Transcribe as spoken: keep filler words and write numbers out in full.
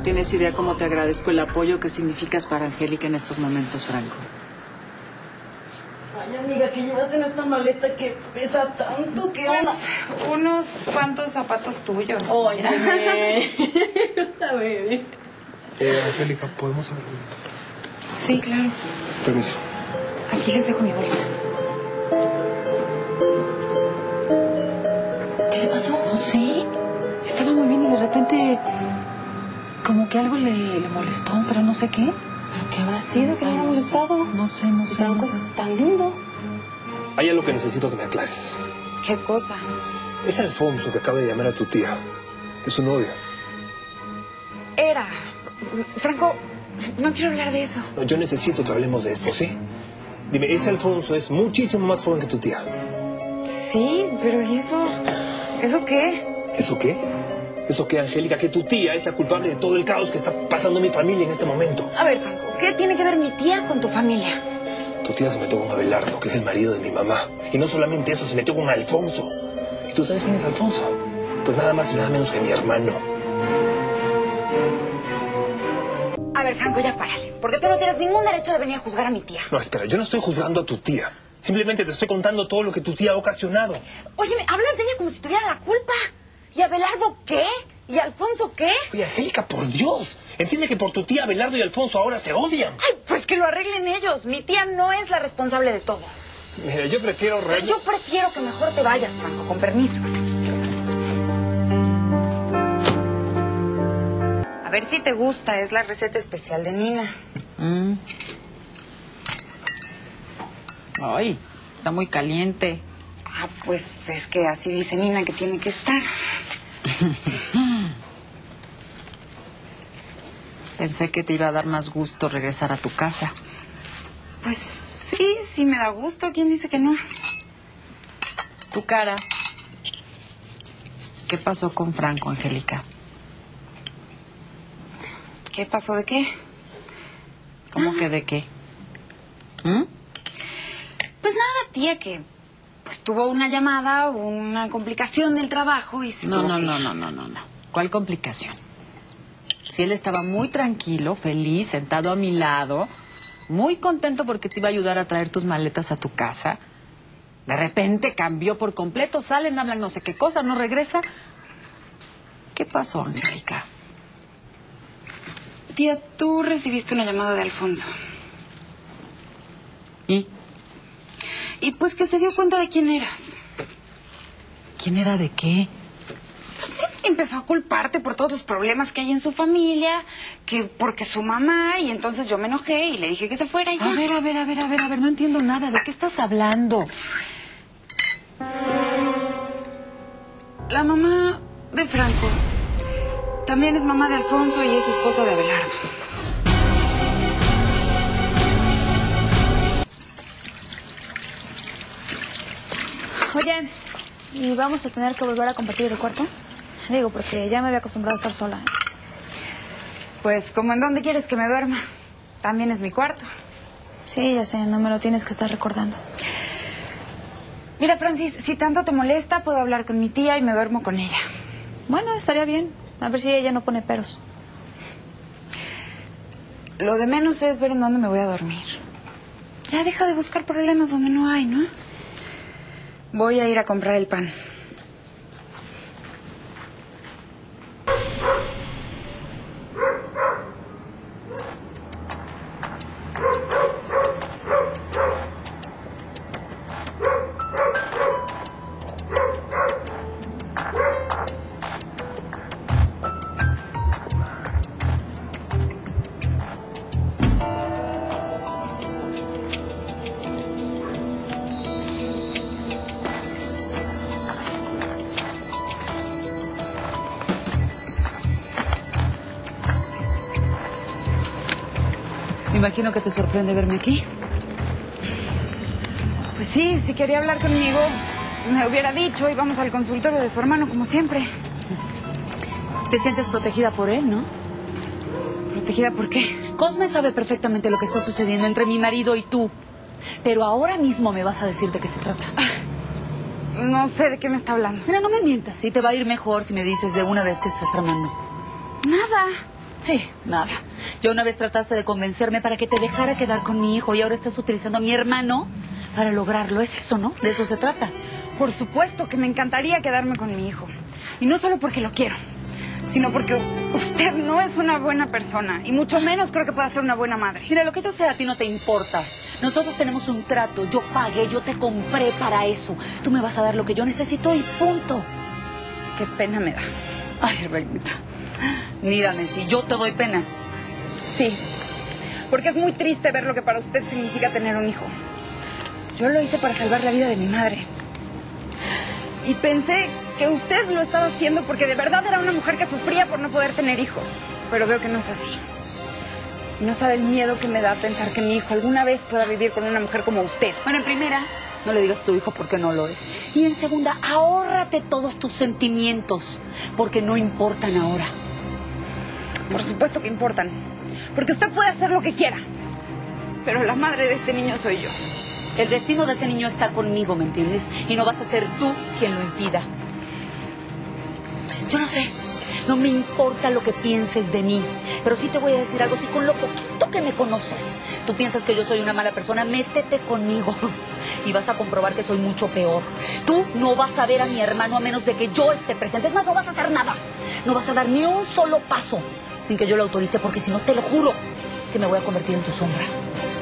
tienes idea cómo te agradezco el apoyo que significas para Angélica en estos momentos, Franco. Ay, amiga, ¿qué llevas en esta maleta que pesa tanto? ¿Qué onda? Pues, unos cuantos zapatos tuyos. Oye, no sabes. Eh, Angélica, ¿podemos hablar? Sí, claro. Permiso. Aquí les dejo mi bolsa. ¿Qué le pasó? No sé. Estaba muy bien y de repente como que algo le, le molestó, pero no sé qué. ¿Pero qué habrá sido que le haya molestado? No sé, no sé. Franco es tan lindo. Hay algo que necesito que me aclares. ¿Qué cosa? Es Alfonso que acaba de llamar a tu tía. Es su novio. Era. Franco, no quiero hablar de eso. No, yo necesito que hablemos de esto, ¿sí? Dime, ese Alfonso es muchísimo más joven que tu tía. Sí, pero ¿y eso? ¿Eso qué? ¿Eso qué? ¿Eso qué, Angélica? Que tu tía es la culpable de todo el caos que está pasando en mi familia en este momento. A ver, Franco, ¿qué tiene que ver mi tía con tu familia? Tu tía se metió con Abelardo, que es el marido de mi mamá. Y no solamente eso, se metió con Alfonso. ¿Y tú sabes quién es Alfonso? Pues nada más y nada menos que mi hermano. A ver, Franco, ya párale. Porque tú no tienes ningún derecho de venir a juzgar a mi tía. No, espera, yo no estoy juzgando a tu tía. Simplemente te estoy contando todo lo que tu tía ha ocasionado. Óyeme, hablas de ella como si tuviera la culpa. ¿Y Abelardo qué? ¿Y Alfonso qué? Oye, Angélica, por Dios. Entiende que por tu tía Abelardo y Alfonso ahora se odian. Ay, pues que lo arreglen ellos. Mi tía no es la responsable de todo. Mira, yo prefiero... Re... Yo prefiero que mejor te vayas, Franco, con permiso. A ver si te gusta, es la receta especial de Nina. Mm. Ay, está muy caliente. Ah, pues es que así dice Nina que tiene que estar. Pensé que te iba a dar más gusto regresar a tu casa. Pues sí, sí me da gusto. ¿Quién dice que no? Tu cara. ¿Qué pasó con Franco, Angélica? ¿Qué pasó de qué? ¿Cómo Ah. que de qué? ¿Mm? Pues nada, tía, que pues tuvo una llamada, una complicación del trabajo y se No, tuvo no, que- no, no, no, no, no. ¿Cuál complicación? Si él estaba muy tranquilo, feliz, sentado a mi lado, muy contento porque te iba a ayudar a traer tus maletas a tu casa. De repente cambió por completo, salen, hablan no sé qué cosa, no regresa. ¿Qué pasó, Angélica? Tía, tú recibiste una llamada de Alfonso. ¿Y Y pues que se dio cuenta de quién eras. quién era de qué? No sé, empezó a culparte por todos los problemas que hay en su familia, que porque su mamá, y entonces yo me enojé y le dije que se fuera y ya. A ver, a ver, a ver, a ver, a ver, no entiendo nada. ¿De qué estás hablando? La mamá de Franco también es mamá de Alfonso y es esposa de Abelardo. Oye, ¿y vamos a tener que volver a compartir el cuarto? Digo, porque ya me había acostumbrado a estar sola. Pues, ¿cómo en dónde quieres que me duerma? También es mi cuarto. Sí, ya sé, no me lo tienes que estar recordando. Mira, Francis, si tanto te molesta, puedo hablar con mi tía y me duermo con ella. Bueno, estaría bien. A ver si ella no pone peros. Lo de menos es ver en dónde me voy a dormir. Ya deja de buscar problemas donde no hay, ¿no? Voy a ir a comprar el pan. Me imagino que te sorprende verme aquí. Pues sí, si quería hablar conmigo, me hubiera dicho y vamos al consultorio de su hermano como siempre. Te sientes protegida por él, ¿no? ¿Protegida por qué? Cosme sabe perfectamente lo que está sucediendo entre mi marido y tú. Pero ahora mismo me vas a decir de qué se trata. No sé de qué me está hablando. Mira, no me mientas. Sí, te va a ir mejor si me dices de una vez que estás tramando. Nada. Sí, nada. Ya una vez trataste de convencerme para que te dejara quedar con mi hijo y ahora estás utilizando a mi hermano para lograrlo. Es eso, ¿no? De eso se trata. Por supuesto que me encantaría quedarme con mi hijo. Y no solo porque lo quiero, sino porque usted no es una buena persona. Y mucho menos creo que pueda ser una buena madre. Mira, lo que yo sé a ti no te importa. Nosotros tenemos un trato. Yo pagué, yo te compré para eso. Tú me vas a dar lo que yo necesito y punto. Qué pena me da. Ay, reinita. Mírame, si yo te doy pena. Sí, porque es muy triste ver lo que para usted significa tener un hijo. Yo lo hice para salvar la vida de mi madre. Y pensé que usted lo estaba haciendo porque de verdad era una mujer que sufría por no poder tener hijos. Pero veo que no es así. Y no sabe el miedo que me da pensar que mi hijo alguna vez pueda vivir con una mujer como usted. Bueno, en primera, no le digas a tu hijo porque no lo es. Y en segunda, ahórrate todos tus sentimientos, porque no importan ahora. Por supuesto que importan, porque usted puede hacer lo que quiera. Pero la madre de este niño soy yo. El destino de ese niño está conmigo, ¿me entiendes? Y no vas a ser tú quien lo impida. Yo no sé, no me importa lo que pienses de mí, pero sí te voy a decir algo. Si con lo poquito que me conoces, tú piensas que yo soy una mala persona, métete conmigo y vas a comprobar que soy mucho peor. Tú no vas a ver a mi hermano a menos de que yo esté presente. Es más, no vas a hacer nada. No vas a dar ni un solo paso sin que yo lo autorice, porque si no, te lo juro que me voy a convertir en tu sombra.